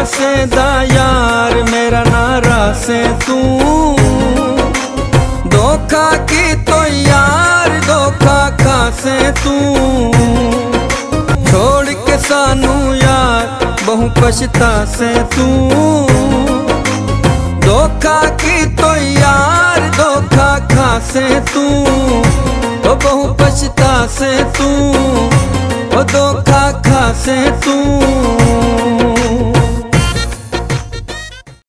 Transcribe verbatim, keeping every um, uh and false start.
से दा यार मेरा नारा से तू धोखा की तो यार धोखा खा से तू छोड़ के सानू यार बहु पछता से तू धोखा की तो यार धोखा खा से तू ओ बहु पछता से तू ओ धोखा खा से तू।